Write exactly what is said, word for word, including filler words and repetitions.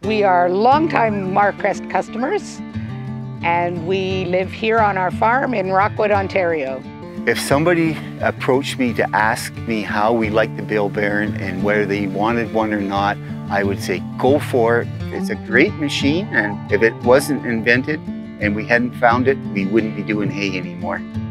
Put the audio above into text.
We are longtime Marcrest customers, and we live here on our farm in Rockwood, Ontario. If somebody approached me to ask me how we like the Bale Baron and whether they wanted one or not, I would say go for it. It's a great machine, and if it wasn't invented and we hadn't found it, we wouldn't be doing hay anymore.